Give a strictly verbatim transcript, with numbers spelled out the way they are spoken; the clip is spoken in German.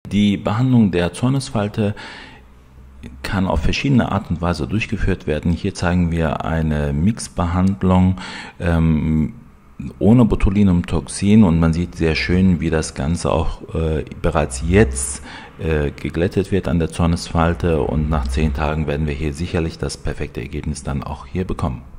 Die Behandlung der Zornesfalte kann auf verschiedene Art und Weise durchgeführt werden. Hier zeigen wir eine Mixbehandlung ähm, ohne Botulinumtoxin und man sieht sehr schön, wie das Ganze auch äh, bereits jetzt äh, geglättet wird an der Zornesfalte, und nach zehn Tagen werden wir hier sicherlich das perfekte Ergebnis dann auch hier bekommen.